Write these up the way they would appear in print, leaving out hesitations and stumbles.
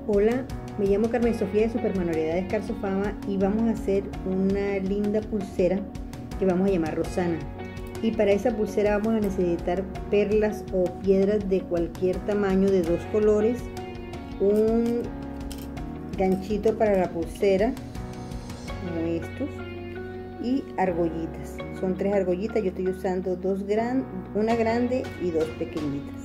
Hola, me llamo Carmen Sofía de Supermanualidades Carzofama y vamos a hacer una linda pulsera que vamos a llamar Rosana. Y para esa pulsera vamos a necesitar perlas o piedras de cualquier tamaño de 2 colores, un ganchito para la pulsera como estos y argollitas. Son 3 argollitas, yo estoy usando una grande y 2 pequeñitas.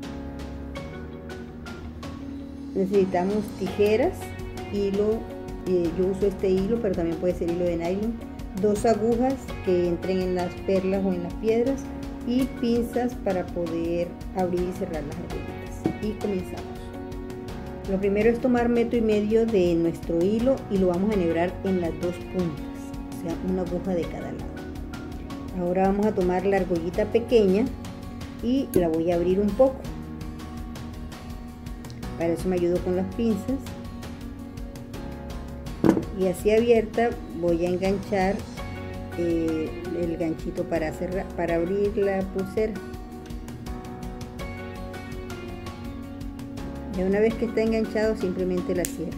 Necesitamos tijeras, hilo, yo uso este hilo, pero también puede ser hilo de nylon, 2 agujas que entren en las perlas o en las piedras y pinzas para poder abrir y cerrar las argollitas. Y comenzamos. Lo primero es tomar 1,5 metros de nuestro hilo y lo vamos a enhebrar en las 2 puntas, o sea, una aguja de cada lado. Ahora vamos a tomar la argollita pequeña y la voy a abrir un poco. Para eso me ayudo con las pinzas y así abierta voy a enganchar el ganchito para abrir la pulsera. Y una vez que está enganchado simplemente la cierro.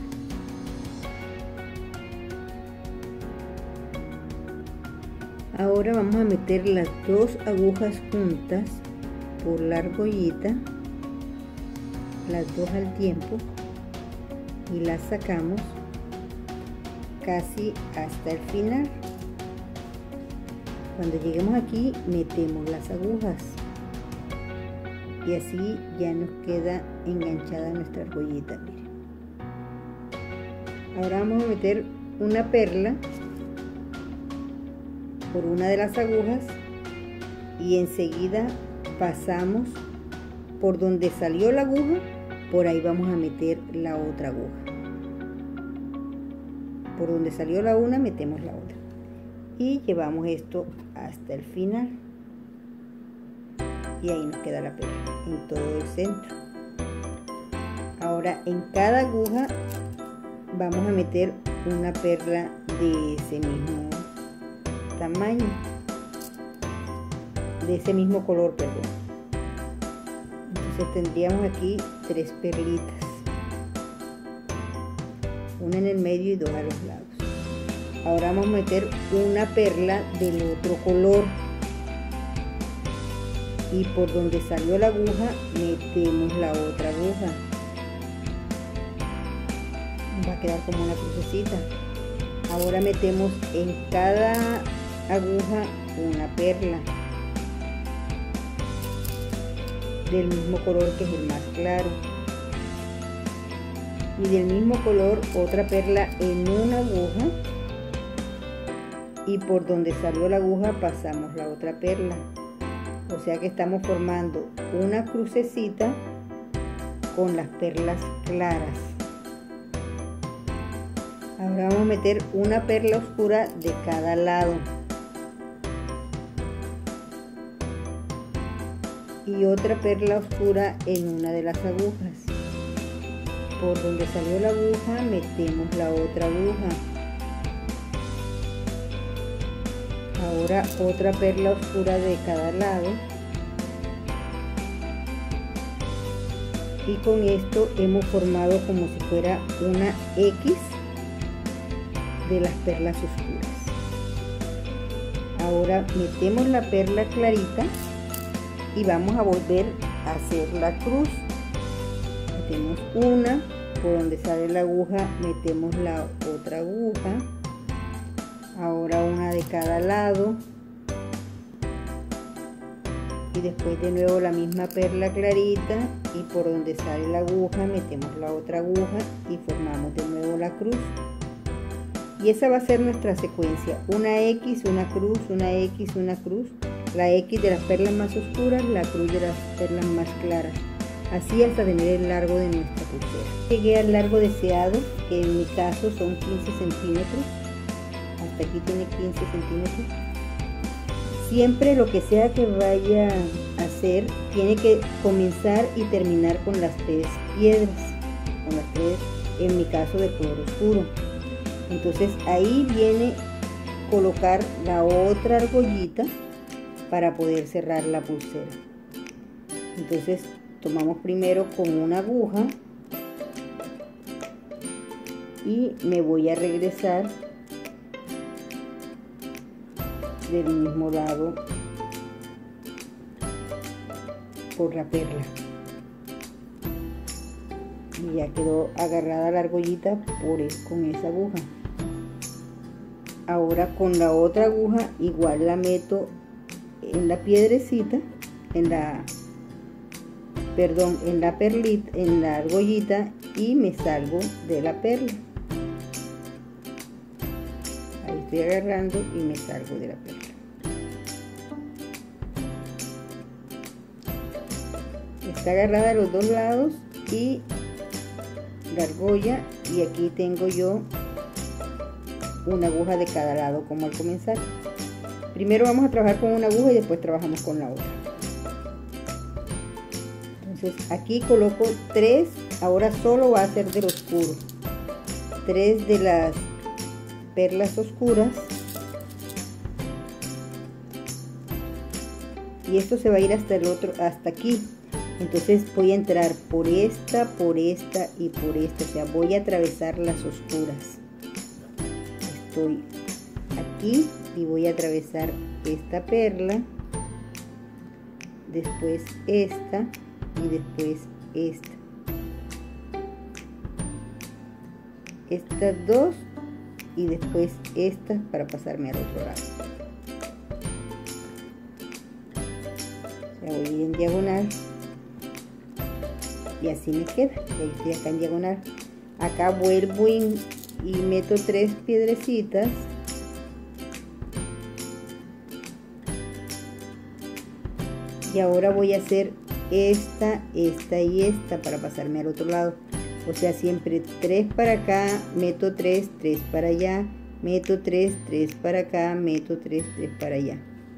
Ahora vamos a meter las 2 agujas juntas por la argollita, las 2 al tiempo, y las sacamos casi hasta el final. Cuando lleguemos aquí metemos las agujas y así ya nos queda enganchada nuestra argollita. Miren. Ahora vamos a meter una perla por una de las agujas y enseguida pasamos por donde salió la aguja. Por ahí vamos a meter la otra aguja. Por donde salió la una, metemos la otra. Y llevamos esto hasta el final. Y ahí nos queda la perla en todo el centro. Ahora en cada aguja vamos a meter una perla de ese mismo tamaño. De ese mismo color, perdón. Entonces tendríamos aquí 3 perlitas, una en el medio y 2 a los lados. Ahora vamos a meter una perla del otro color y por donde salió la aguja metemos la otra aguja. Va a quedar como una crucecita. Ahora metemos en cada aguja una perla del mismo color, que es el más claro, y del mismo color otra perla en una aguja, y por donde salió la aguja pasamos la otra perla, o sea que estamos formando una crucecita con las perlas claras. Ahora vamos a meter una perla oscura de cada lado y otra perla oscura en una de las agujas. Por donde salió la aguja metemos la otra aguja. Ahora otra perla oscura de cada lado. Y con esto hemos formado como si fuera una X de las perlas oscuras. Ahora metemos la perla clarita y vamos a volver a hacer la cruz. Metemos una, por donde sale la aguja metemos la otra aguja, ahora una de cada lado y después de nuevo la misma perla clarita y por donde sale la aguja metemos la otra aguja y formamos de nuevo la cruz. Y esa va a ser nuestra secuencia: una X, una cruz, una X, una cruz, la X de las perlas más oscuras, la cruz de las perlas más claras, así hasta tener el largo de nuestra pulsera. Llegué al largo deseado, que en mi caso son 15 centímetros, hasta aquí tiene 15 centímetros. Siempre lo que sea que vaya a hacer tiene que comenzar y terminar con las 3 piedras, con las 3 en mi caso de color oscuro. Entonces ahí viene colocar la otra argollita para poder cerrar la pulsera. Entonces tomamos primero con una aguja y me voy a regresar del mismo lado por la perla. Y ya quedó agarrada la argollita con esa aguja. Ahora con la otra aguja igual la meto en la piedrecita, en la perlita, en la argollita, y me salgo de la perla. Ahí estoy agarrando y me salgo de la perla. Está agarrada a los dos lados y la argolla, y aquí tengo yo una aguja de cada lado como al comenzar. Primero vamos a trabajar con una aguja y después trabajamos con la otra. Entonces aquí coloco 3, ahora solo va a ser del oscuro, 3 de las perlas oscuras, y esto se va a ir hasta el otro, hasta aquí. Entonces voy a entrar por esta y por esta, o sea, voy a atravesar las oscuras. Estoy aquí y voy a atravesar esta perla, después esta y después esta. Estas dos y después estas para pasarme al otro lado. O sea, voy en diagonal. Y así me queda. Ahí estoy acá en diagonal. Acá vuelvo y meto 3 piedrecitas. Y ahora voy a hacer esta y esta para pasarme al otro lado. O sea, siempre 3 para acá, meto 3, 3 para allá, meto 3, 3 para acá, meto 3, 3 para allá.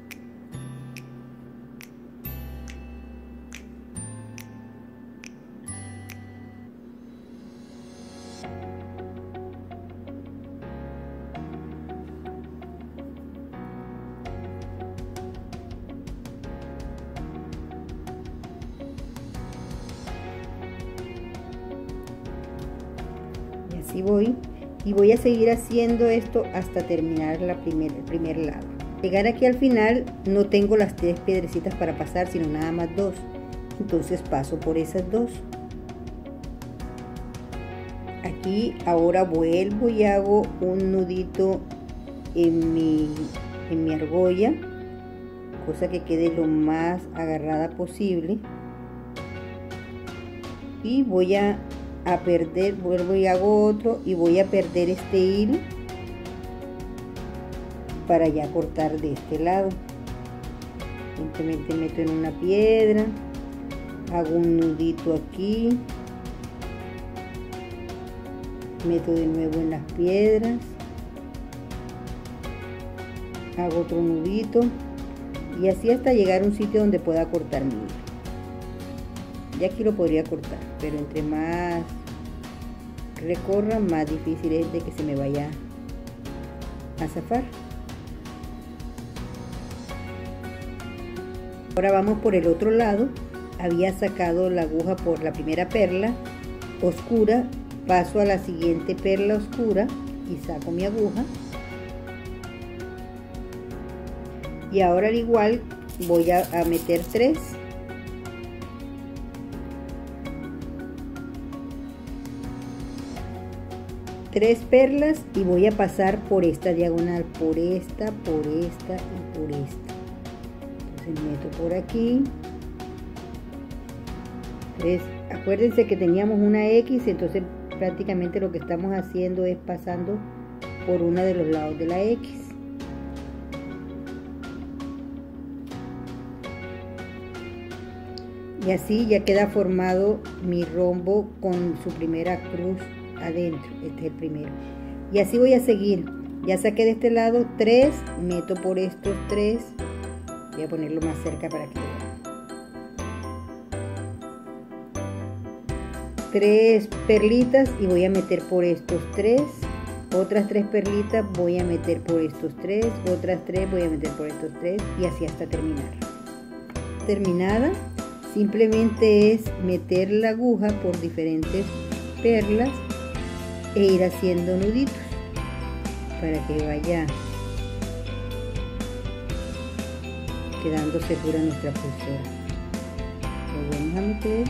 Así voy, y voy a seguir haciendo esto hasta terminar el primer lado. Llegar aquí al final no tengo las 3 piedrecitas para pasar, sino nada más 2, entonces paso por esas 2. Aquí ahora vuelvo y hago un nudito en mi argolla, cosa que quede lo más agarrada posible, y voy a perder, vuelvo y hago otro, y voy a perder este hilo para ya cortar de este lado. Simplemente meto en una piedra, hago un nudito aquí, meto de nuevo en las piedras, hago otro nudito, y así hasta llegar a un sitio donde pueda cortar mi hilo. Ya aquí lo podría cortar, pero entre más recorra, más difícil es de que se me vaya a zafar. Ahora vamos por el otro lado. Había sacado la aguja por la primera perla oscura, paso a la siguiente perla oscura y saco mi aguja. Y ahora al igual voy a meter 3. Perlas, y voy a pasar por esta diagonal, por esta y por esta. Entonces meto por aquí. Entonces, acuérdense que teníamos una X, entonces prácticamente lo que estamos haciendo es pasando por uno de los lados de la X. Y así ya queda formado mi rombo con su primera cruz adentro. Este es el primero, y así voy a seguir. Ya saqué de este lado 3, meto por estos 3, voy a ponerlo más cerca para que vean. 3 perlitas y voy a meter por estos 3, otras 3 perlitas voy a meter por estos 3, otras 3 voy a meter por estos 3, y así hasta terminar. Terminada, simplemente es meter la aguja por diferentes perlas e ir haciendo nuditos para que vaya quedando segura nuestra pulsera. Volvemos a meter,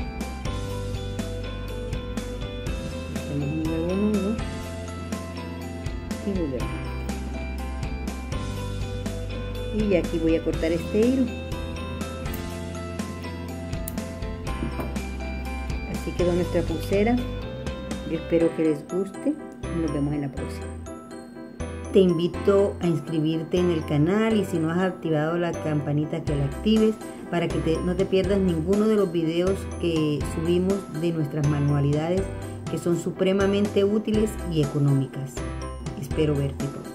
hacemos un nuevo nudo y volvemos a meter. Y aquí voy a cortar este hilo. Así quedó nuestra pulsera. Yo espero que les guste y nos vemos en la próxima. Te invito a inscribirte en el canal y si no has activado la campanita, que la actives para que no te pierdas ninguno de los videos que subimos de nuestras manualidades, que son supremamente útiles y económicas. Espero verte pronto.